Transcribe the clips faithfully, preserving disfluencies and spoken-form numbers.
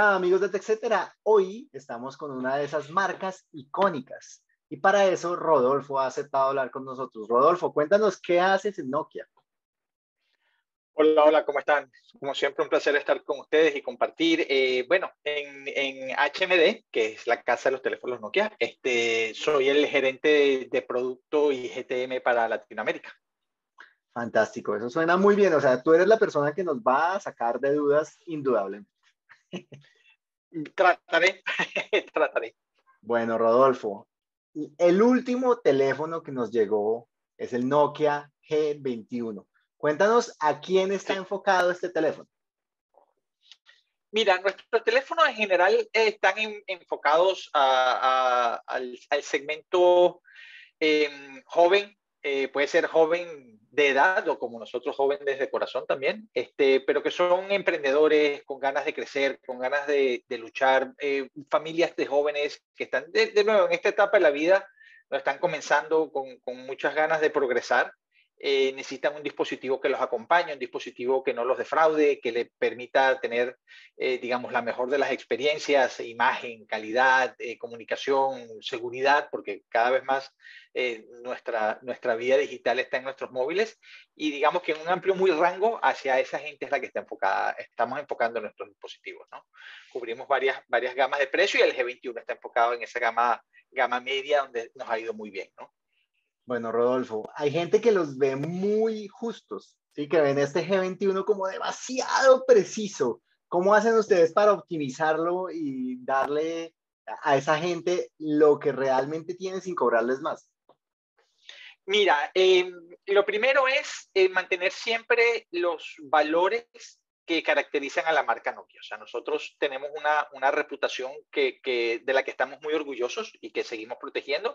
Hola amigos de TechCetera, hoy estamos con una de esas marcas icónicas y para eso Rodolfo ha aceptado hablar con nosotros. Rodolfo, cuéntanos qué haces en Nokia. Hola, hola, ¿cómo están? Como siempre, un placer estar con ustedes y compartir. Eh, bueno, en, en H M D, que es la casa de los teléfonos Nokia, este, soy el gerente de, de producto y G T M para Latinoamérica. Fantástico, eso suena muy bien, o sea, tú eres la persona que nos va a sacar de dudas indudablemente. Trataré, trataré. Bueno, Rodolfo, el último teléfono que nos llegó es el Nokia G veintiuno. Cuéntanos a quién está Sí. enfocado este teléfono. Mira, nuestros teléfonos en general eh, están en, enfocados a, a, al, al segmento eh, joven, eh, puede ser joven de edad o como nosotros jóvenes de corazón también, este, pero que son emprendedores con ganas de crecer, con ganas de, de luchar, eh, familias de jóvenes que están de, de, nuevo en esta etapa de la vida, no están comenzando con, con muchas ganas de progresar. Eh, necesitan un dispositivo que los acompañe, un dispositivo que no los defraude, que les permita tener, eh, digamos, la mejor de las experiencias, imagen, calidad, eh, comunicación, seguridad, porque cada vez más eh, nuestra, nuestra vida digital está en nuestros móviles y digamos que en un amplio muy rango hacia esa gente es la que está enfocada, estamos enfocando nuestros dispositivos, ¿no? Cubrimos varias, varias gamas de precio y el G veintiuno está enfocado en esa gama, gama media donde nos ha ido muy bien, ¿no? Bueno, Rodolfo, hay gente que los ve muy justos, ¿sí? Que ven este G veintiuno como demasiado preciso. ¿Cómo hacen ustedes para optimizarlo y darle a esa gente lo que realmente tiene sin cobrarles más? Mira, eh, lo primero es eh, mantener siempre los valores que caracterizan a la marca Nokia. O sea, nosotros tenemos una, una reputación que, que, de la que estamos muy orgullosos y que seguimos protegiendo.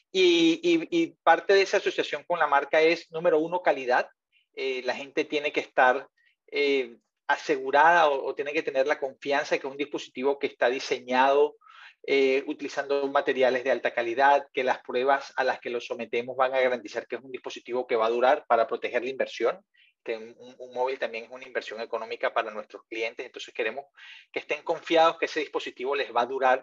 Y, y, y parte de esa asociación con la marca es, número uno, calidad. Eh, la gente tiene que estar eh, asegurada o, o tiene que tener la confianza de que es un dispositivo que está diseñado eh, utilizando materiales de alta calidad, que las pruebas a las que lo sometemos van a garantizar que es un dispositivo que va a durar para proteger la inversión, que un, un móvil también es una inversión económica para nuestros clientes, entonces queremos que estén confiados que ese dispositivo les va a durar,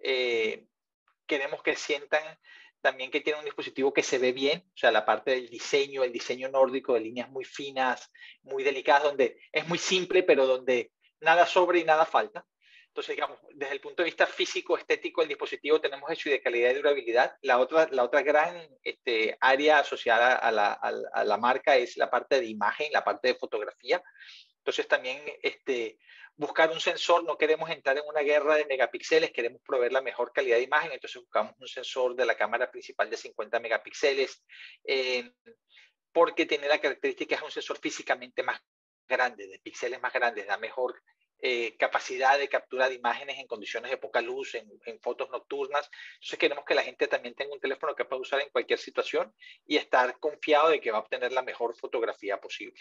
eh, queremos que sientan también que tiene un dispositivo que se ve bien, o sea, la parte del diseño, el diseño nórdico de líneas muy finas, muy delicadas, donde es muy simple, pero donde nada sobra y nada falta. Entonces, digamos, desde el punto de vista físico, estético, el dispositivo tenemos eso y de calidad y durabilidad. La otra, la otra gran este, área asociada a la, a, la, a la marca es la parte de imagen, la parte de fotografía. Entonces también este, buscar un sensor, no queremos entrar en una guerra de megapíxeles, queremos proveer la mejor calidad de imagen, entonces buscamos un sensor de la cámara principal de cincuenta megapíxeles, eh, porque tiene la característica, es un sensor físicamente más grande, de píxeles más grandes, da mejor eh, capacidad de captura de imágenes en condiciones de poca luz, en, en fotos nocturnas. Entonces queremos que la gente también tenga un teléfono que pueda usar en cualquier situación y estar confiado de que va a obtener la mejor fotografía posible.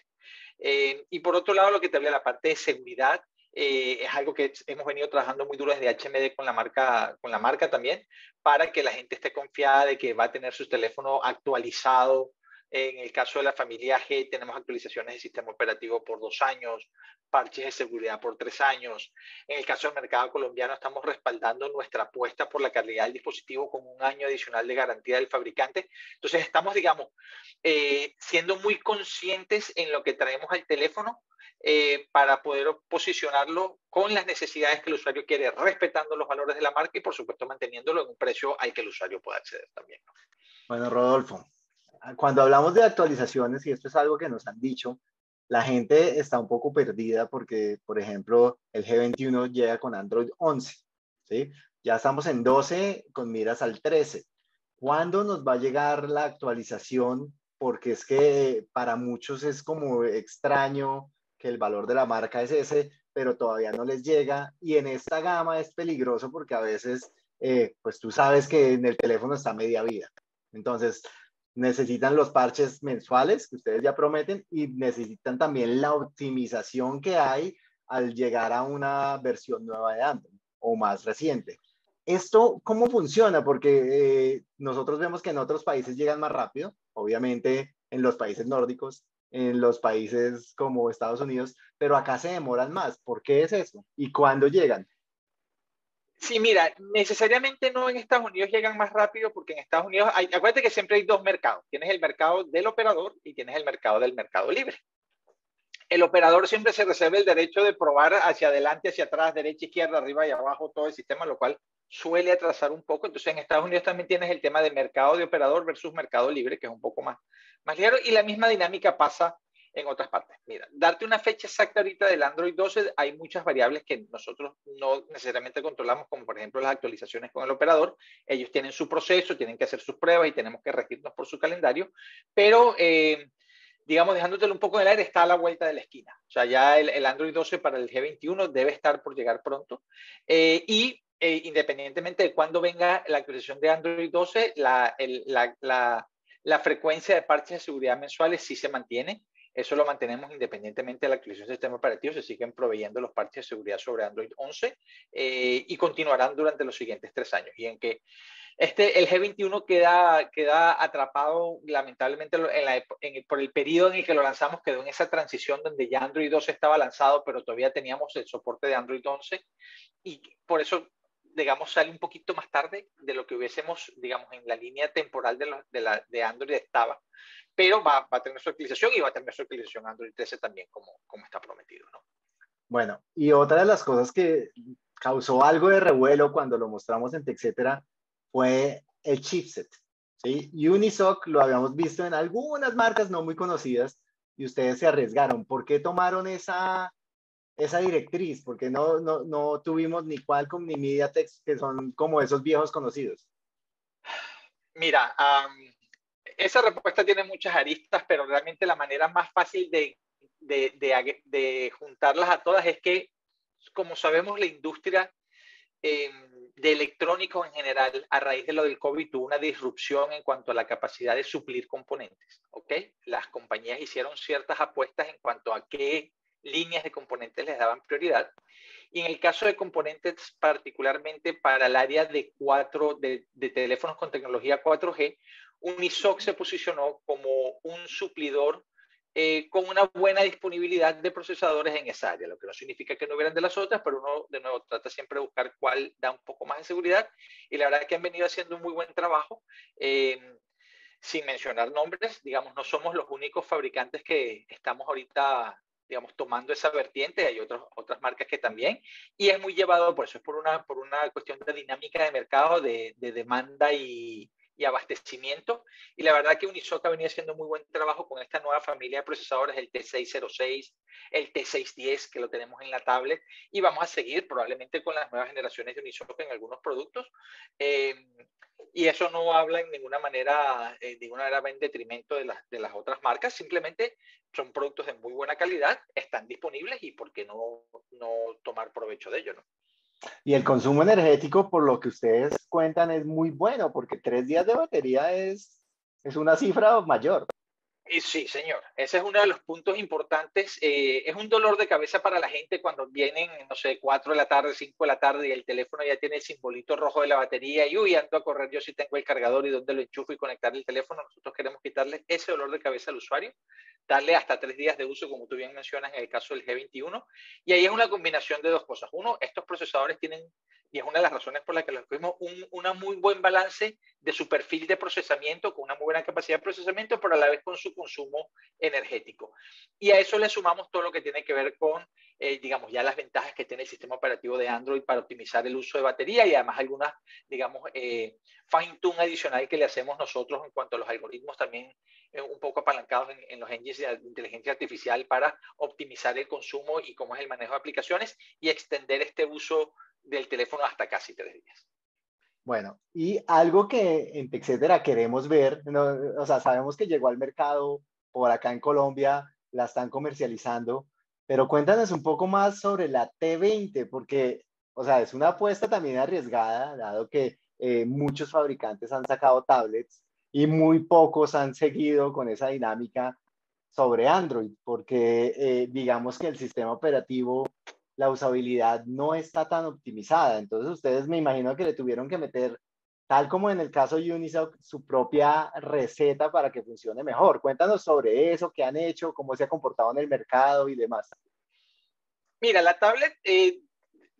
Eh, y por otro lado, lo que te hablé, la parte de seguridad, eh, es algo que hemos venido trabajando muy duro desde H M D con la marca, con la marca también, para que la gente esté confiada de que va a tener su teléfono actualizado. En el caso de la familia G, tenemos actualizaciones de sistema operativo por dos años, parches de seguridad por tres años. En el caso del mercado colombiano, estamos respaldando nuestra apuesta por la calidad del dispositivo con un año adicional de garantía del fabricante. Entonces, estamos, digamos, eh, siendo muy conscientes en lo que traemos al teléfono eh, para poder posicionarlo con las necesidades que el usuario quiere, respetando los valores de la marca y, por supuesto, manteniéndolo en un precio al que el usuario pueda acceder también, ¿no? Bueno, Rodolfo, cuando hablamos de actualizaciones, y esto es algo que nos han dicho, la gente está un poco perdida porque, por ejemplo, el G veintiuno llega con Android once, ¿sí? Ya estamos en doce con miras al trece. ¿Cuándo nos va a llegar la actualización? Porque es que para muchos es como extraño que el valor de la marca es ese, pero todavía no les llega. Y en esta gama es peligroso porque a veces, eh, pues tú sabes que en el teléfono está media vida. Entonces, necesitan los parches mensuales que ustedes ya prometen y necesitan también la optimización que hay al llegar a una versión nueva de Android o más reciente. ¿Esto cómo funciona? Porque eh, nosotros vemos que en otros países llegan más rápido, obviamente en los países nórdicos, en los países como Estados Unidos, pero acá se demoran más. ¿Por qué es eso? ¿Y cuándo llegan? Sí, mira, necesariamente no en Estados Unidos llegan más rápido porque en Estados Unidos, hay, acuérdate que siempre hay dos mercados. Tienes el mercado del operador y tienes el mercado del mercado libre. El operador siempre se reserva el derecho de probar hacia adelante, hacia atrás, derecha, izquierda, arriba y abajo todo el sistema, lo cual suele atrasar un poco. Entonces en Estados Unidos también tienes el tema de mercado de operador versus mercado libre, que es un poco más, más ligero, y la misma dinámica pasa en otras partes. Mira, darte una fecha exacta ahorita del Android doce, hay muchas variables que nosotros no necesariamente controlamos, como por ejemplo las actualizaciones con el operador. Ellos tienen su proceso, tienen que hacer sus pruebas y tenemos que regirnos por su calendario, pero eh, digamos, dejándotelo un poco en el aire, está a la vuelta de la esquina. O sea, ya el, el Android doce para el G veintiuno debe estar por llegar pronto. Eh, y eh, independientemente de cuándo venga la actualización de Android doce, la, el, la, la, la frecuencia de parches de seguridad mensuales sí se mantiene. Eso lo mantenemos independientemente de la actualización del sistema operativo. Se siguen proveyendo los parches de seguridad sobre Android once eh, y continuarán durante los siguientes tres años. Y en que este, el G veintiuno queda, queda atrapado, lamentablemente, en la, en el, por el periodo en el que lo lanzamos, quedó en esa transición donde ya Android doce estaba lanzado, pero todavía teníamos el soporte de Android once, y por eso, digamos, sale un poquito más tarde de lo que hubiésemos, digamos, en la línea temporal de, lo, de, la, de Android estaba, pero va, va a tener su utilización y va a tener su utilización Android trece también, como, como está prometido, ¿no? Bueno, y otra de las cosas que causó algo de revuelo cuando lo mostramos en TechCetera fue el chipset, ¿sí? Unisoc lo habíamos visto en algunas marcas no muy conocidas y ustedes se arriesgaron. ¿Por qué tomaron esa, esa directriz? Porque no, no, no tuvimos ni Qualcomm ni MediaTek, que son como esos viejos conocidos. Mira, um, esa respuesta tiene muchas aristas, pero realmente la manera más fácil de, de, de, de juntarlas a todas es que, como sabemos, la industria eh, de electrónicos en general, a raíz de lo del COVID, tuvo una disrupción en cuanto a la capacidad de suplir componentes. ¿Okay? Las compañías hicieron ciertas apuestas en cuanto a qué líneas de componentes les daban prioridad. Y en el caso de componentes, particularmente para el área de, cuatro, de, de teléfonos con tecnología cuatro G, Unisoc se posicionó como un suplidor eh, con una buena disponibilidad de procesadores en esa área, lo que no significa que no hubieran de las otras, pero uno de nuevo trata siempre de buscar cuál da un poco más de seguridad, y la verdad es que han venido haciendo un muy buen trabajo. Eh, sin mencionar nombres, digamos, no somos los únicos fabricantes que estamos ahorita, digamos, tomando esa vertiente, hay otros, otras marcas que también, y es muy llevado, por eso es por una, por una cuestión de dinámica de mercado, de, de demanda y, y abastecimiento, y la verdad que Unisoc ha venido haciendo muy buen trabajo con esta nueva familia de procesadores, el T seiscientos seis, el T seiscientos diez, que lo tenemos en la tablet, y vamos a seguir probablemente con las nuevas generaciones de Unisoc en algunos productos, eh, y eso no habla en ninguna manera, eh, de ninguna manera va en detrimento de, la, de las otras marcas, simplemente son productos de muy buena calidad, están disponibles y por qué no, no tomar provecho de ello, ¿no? Y el consumo energético, por lo que ustedes cuentan, es muy bueno, porque tres días de batería es, es una cifra mayor. Y sí, señor. Ese es uno de los puntos importantes. Eh, es un dolor de cabeza para la gente cuando vienen, no sé, cuatro de la tarde, cinco de la tarde y el teléfono ya tiene el simbolito rojo de la batería y uy, ando a correr yo si tengo el cargador y dónde lo enchufo y conectar el teléfono. Nosotros queremos quitarle ese dolor de cabeza al usuario, darle hasta tres días de uso, como tú bien mencionas en el caso del G veintiuno. Y ahí es una combinación de dos cosas. Uno, estos procesadores tienen, y es una de las razones por las que los escogimos, un una muy buen balance de su perfil de procesamiento, con una muy buena capacidad de procesamiento, pero a la vez con su consumo energético. Y a eso le sumamos todo lo que tiene que ver con, eh, digamos, ya las ventajas que tiene el sistema operativo de Android para optimizar el uso de batería y además algunas, digamos, eh, fine tune adicional que le hacemos nosotros en cuanto a los algoritmos también eh, un poco apalancados en, en los engines de inteligencia artificial para optimizar el consumo y cómo es el manejo de aplicaciones y extender este uso del teléfono hasta casi tres días. Bueno, y algo que en TechCetera queremos ver, no, o sea, sabemos que llegó al mercado por acá en Colombia, la están comercializando, pero cuéntanos un poco más sobre la T veinte, porque, o sea, es una apuesta también arriesgada, dado que eh, muchos fabricantes han sacado tablets y muy pocos han seguido con esa dinámica sobre Android, porque eh, digamos que el sistema operativo, la usabilidad no está tan optimizada. Entonces ustedes me imagino que le tuvieron que meter, tal como en el caso de Unisoc, su propia receta para que funcione mejor. Cuéntanos sobre eso, qué han hecho, cómo se ha comportado en el mercado y demás. Mira, la tablet, eh,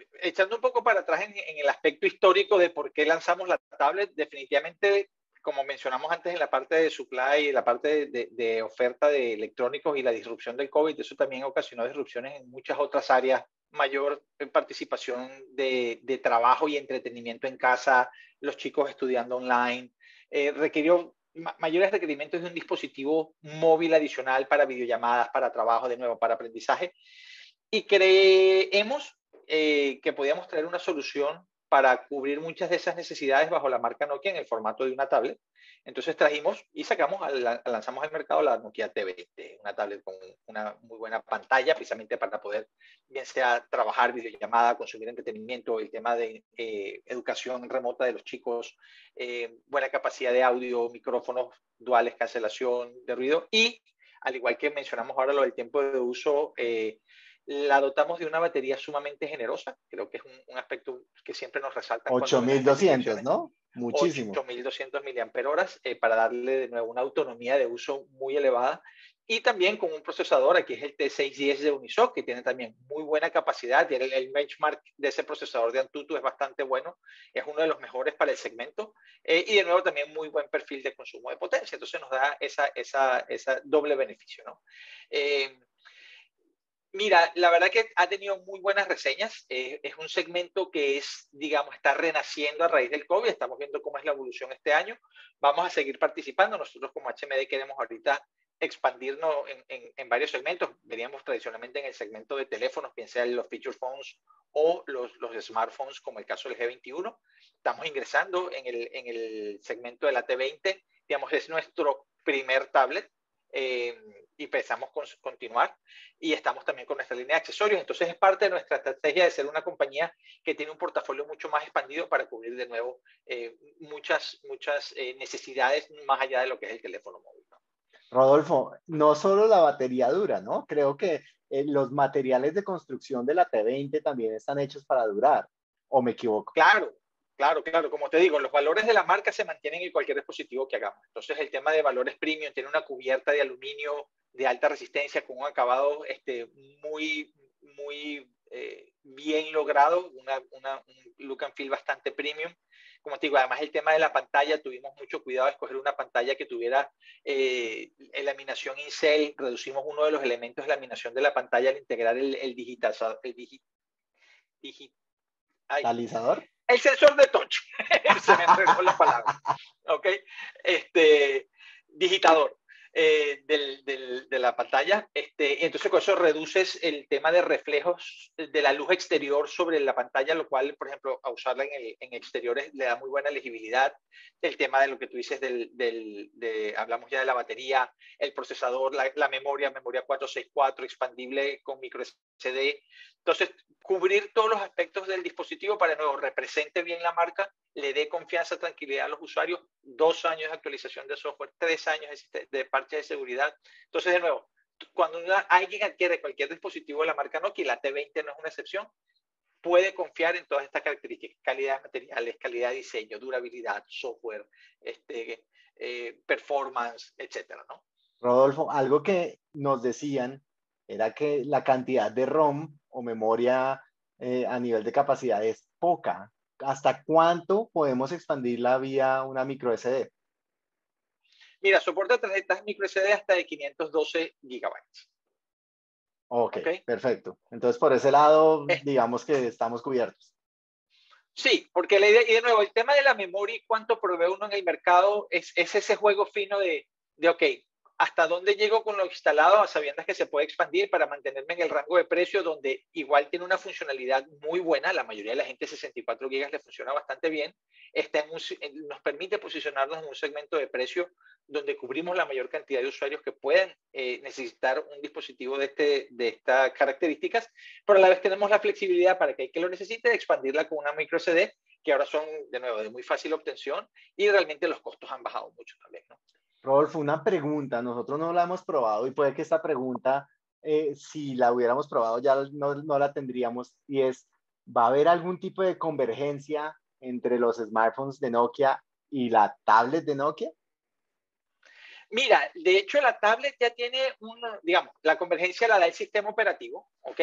echando un poco para atrás en, en el aspecto histórico de por qué lanzamos la tablet, definitivamente, como mencionamos antes en la parte de supply y la parte de, de oferta de electrónicos y la disrupción del COVID, eso también ocasionó disrupciones en muchas otras áreas, mayor participación de, de trabajo y entretenimiento en casa, los chicos estudiando online, eh, requirió mayores requerimientos de un dispositivo móvil adicional para videollamadas, para trabajo, de nuevo, para aprendizaje, y creemos eh, que podíamos traer una solución para cubrir muchas de esas necesidades bajo la marca Nokia en el formato de una tablet. Entonces trajimos y sacamos, lanzamos al mercado la Nokia T veinte, una tablet con una muy buena pantalla, precisamente para poder, bien sea trabajar, videollamada, consumir entretenimiento, el tema de eh, educación remota de los chicos, eh, buena capacidad de audio, micrófonos duales, cancelación de ruido y, al igual que mencionamos ahora lo del tiempo de uso, eh, la dotamos de una batería sumamente generosa, creo que es un, un aspecto que siempre nos resaltan cuando ocho vemos mil estas doscientos, dimensiones. ¿no? Muchísimo. ocho mil doscientos miliamperios hora eh, para darle de nuevo una autonomía de uso muy elevada y también con un procesador, aquí es el T seiscientos diez de Unisoc, que tiene también muy buena capacidad, y el, el benchmark de ese procesador de Antutu es bastante bueno, es uno de los mejores para el segmento, eh, y de nuevo también muy buen perfil de consumo de potencia, entonces nos da esa, esa, esa doble beneficio, ¿no? Eh, Mira, la verdad que ha tenido muy buenas reseñas. Eh, es un segmento que es, digamos, está renaciendo a raíz del COVID. Estamos viendo cómo es la evolución este año. Vamos a seguir participando. Nosotros como H M D queremos ahorita expandirnos en, en, en varios segmentos. Veníamos tradicionalmente en el segmento de teléfonos, bien sean los feature phones o los, los smartphones, como el caso del G veintiuno. Estamos ingresando en el, en el segmento de la T veinte. Digamos, es nuestro primer tablet. Eh, y pensamos con, continuar y estamos también con nuestra línea de accesorios, entonces es parte de nuestra estrategia de ser una compañía que tiene un portafolio mucho más expandido para cubrir de nuevo eh, muchas, muchas eh, necesidades más allá de lo que es el teléfono móvil, ¿no? Rodolfo, no solo la batería dura, ¿no? Creo que eh, los materiales de construcción de la T veinte también están hechos para durar, ¿o me equivoco? Claro, claro, claro. Como te digo, los valores de la marca se mantienen en cualquier dispositivo que hagamos. Entonces, el tema de valores premium tiene una cubierta de aluminio de alta resistencia con un acabado este, muy, muy eh, bien logrado, una, una, un look and feel bastante premium. Como te digo, además el tema de la pantalla, tuvimos mucho cuidado de escoger una pantalla que tuviera eh, laminación Incel. Reducimos uno de los elementos de laminación de la pantalla al integrar el, el digital, el digi, digi, ay, ¿Talizador? el sensor de touch. Se me entregó la palabra. ¿Ok? Este, digitador. Eh, del, del, de la pantalla. Este, y entonces con eso reduces el tema de reflejos de la luz exterior sobre la pantalla, lo cual, por ejemplo, a usarla en, el, en exteriores le da muy buena legibilidad. El tema de lo que tú dices, del, del, de, hablamos ya de la batería, el procesador, la, la memoria, memoria cuatrocientos sesenta y cuatro, expandible con micro S D. Entonces, cubrir todos los aspectos del dispositivo para que nuevo represente bien la marca, le dé confianza, tranquilidad a los usuarios, dos años de actualización de software, tres años de, de parche de seguridad. Entonces, de nuevo, cuando una, alguien adquiere cualquier dispositivo de la marca Nokia, y la T veinte no es una excepción, puede confiar en todas estas características: calidad de materiales, calidad de diseño, durabilidad, software, este, eh, performance, etcétera, ¿no? Rodolfo, algo que nos decían era que la cantidad de ROM o memoria eh, a nivel de capacidad es poca. ¿Hasta cuánto podemos expandirla vía una micro S D? Mira, soporta tarjetas micro S D hasta de quinientos doce gigabytes. Ok, ¿Okay? perfecto. Entonces, por ese lado, Eh, digamos que estamos cubiertos. Sí, porque la idea, y de nuevo, el tema de la memoria y cuánto provee uno en el mercado es, es ese juego fino de, de, ok, hasta dónde llego con lo instalado a sabiendas que se puede expandir para mantenerme en el rango de precio donde igual tiene una funcionalidad muy buena. La mayoría de la gente sesenta y cuatro gigas le funciona bastante bien. Está en un, nos permite posicionarnos en un segmento de precio donde cubrimos la mayor cantidad de usuarios que pueden eh, necesitar un dispositivo de, este, de estas características, pero a la vez tenemos la flexibilidad para que el que lo necesite expandirla con una micro S D, que ahora son de nuevo de muy fácil obtención y realmente los costos han bajado mucho también, ¿no? Rodolfo, una pregunta. Nosotros no la hemos probado y puede que esta pregunta, eh, si la hubiéramos probado, ya no, no la tendríamos. Y es, ¿va a haber algún tipo de convergencia entre los smartphones de Nokia y la tablet de Nokia? Mira, de hecho la tablet ya tiene, un, digamos, la convergencia la da el sistema operativo, ¿ok?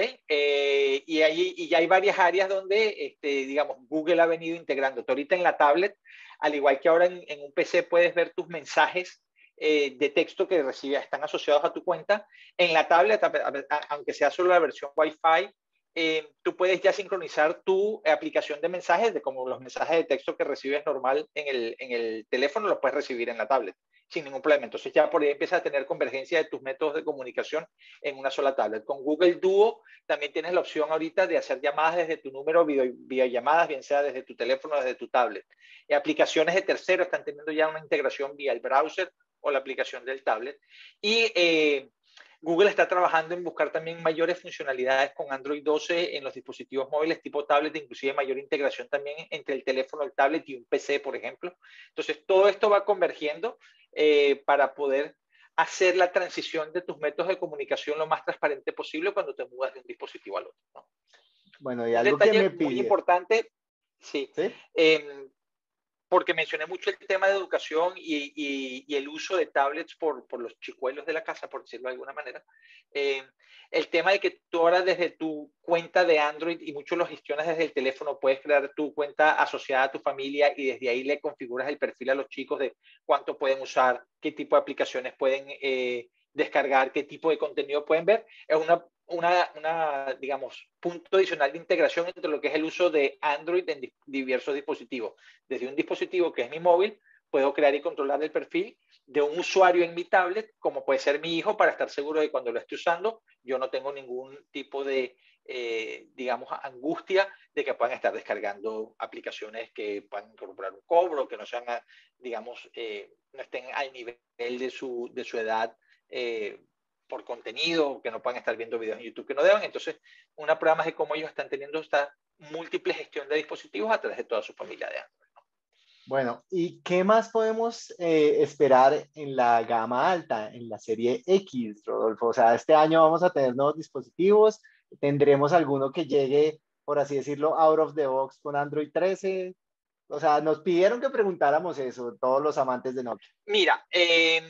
Eh, y, ahí, y ya hay varias áreas donde, este, digamos, Google ha venido integrando. Ahorita en la tablet, al igual que ahora en, en un P C puedes ver tus mensajes eh, de texto que recibes, están asociados a tu cuenta. En la tablet, aunque sea solo la versión Wi-Fi, eh, tú puedes ya sincronizar tu aplicación de mensajes, de como los mensajes de texto que recibes normal en el, en el teléfono, los puedes recibir en la tablet sin ningún problema. Entonces ya por ahí empiezas a tener convergencia de tus métodos de comunicación en una sola tablet. Con Google Duo también tienes la opción ahorita de hacer llamadas desde tu número, video, videollamadas, bien sea desde tu teléfono o desde tu tablet. Y aplicaciones de terceros están teniendo ya una integración vía el browser o la aplicación del tablet. Y eh, Google está trabajando en buscar también mayores funcionalidades con Android doce en los dispositivos móviles tipo tablet, inclusive mayor integración también entre el teléfono, el tablet y un P C, por ejemplo. Entonces, todo esto va convergiendo eh, para poder hacer la transición de tus métodos de comunicación lo más transparente posible cuando te mudas de un dispositivo al otro, ¿no? Bueno, y un algo detalle que me muy pide. importante, sí, ¿Sí? eh, porque mencioné mucho el tema de educación y, y, y el uso de tablets por, por los chicuelos de la casa, por decirlo de alguna manera. Eh, el tema de que tú ahora desde tu cuenta de Android, y muchos lo gestionas desde el teléfono, puedes crear tu cuenta asociada a tu familia y desde ahí le configuras el perfil a los chicos de cuánto pueden usar, qué tipo de aplicaciones pueden eh, descargar, qué tipo de contenido pueden ver. Es una Una, una, digamos, punto adicional de integración entre lo que es el uso de Android en di diversos dispositivos. Desde un dispositivo que es mi móvil, puedo crear y controlar el perfil de un usuario en mi tablet, como puede ser mi hijo, para estar seguro de que cuando lo esté usando, yo no tengo ningún tipo de, eh, digamos, angustia de que puedan estar descargando aplicaciones que puedan incorporar un cobro, que no sean, digamos, eh, no estén al nivel de su, de su edad, eh, por contenido, que no puedan estar viendo videos en YouTube que no deban. Entonces, una prueba más de cómo ellos están teniendo esta múltiple gestión de dispositivos a través de toda su familia de Android, ¿no? Bueno, ¿y qué más podemos eh, esperar en la gama alta, en la serie X, Rodolfo? O sea, este año vamos a tener nuevos dispositivos, tendremos alguno que llegue, por así decirlo, out of the box con Android trece. O sea, nos pidieron que preguntáramos eso, todos los amantes de Nokia. Mira, eh,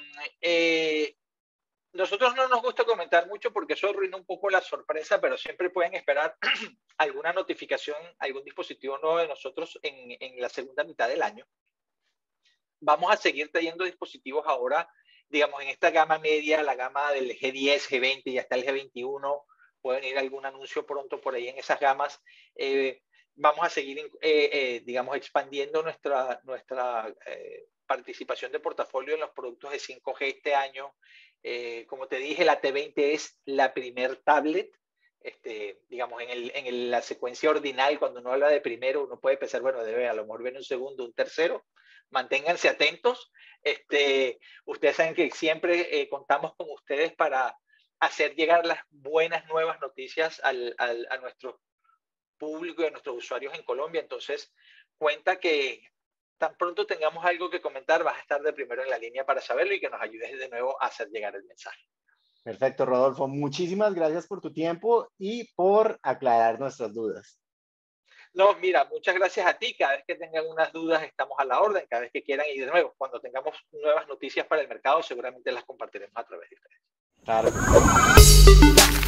eh, nosotros no nos gusta comentar mucho porque eso arruina un poco la sorpresa, pero siempre pueden esperar alguna notificación, algún dispositivo nuevo de nosotros en, en la segunda mitad del año. Vamos a seguir trayendo dispositivos ahora, digamos, en esta gama media, la gama del G diez, G veinte y hasta el G veintiuno. Puede venir algún anuncio pronto por ahí en esas gamas. Eh, vamos a seguir, eh, eh, digamos, expandiendo nuestra, nuestra eh, participación de portafolio en los productos de cinco G este año. Eh, como te dije, la T veinte es la primer tablet. Este, digamos, en, el, en el, la secuencia ordinal, cuando uno habla de primero, uno puede pensar, bueno, debe a lo mejor viene un segundo, un tercero. Manténganse atentos. Este, ustedes saben que siempre eh, contamos con ustedes para hacer llegar las buenas nuevas noticias al, al, a nuestro público y a nuestros usuarios en Colombia. Entonces, cuenta que tan pronto tengamos algo que comentar, vas a estar de primero en la línea para saberlo y que nos ayudes de nuevo a hacer llegar el mensaje. Perfecto, Rodolfo. Muchísimas gracias por tu tiempo y por aclarar nuestras dudas. No, mira, muchas gracias a ti. Cada vez que tengan unas dudas, estamos a la orden. Cada vez que quieran, y de nuevo, cuando tengamos nuevas noticias para el mercado, seguramente las compartiremos a través de ustedes. Claro.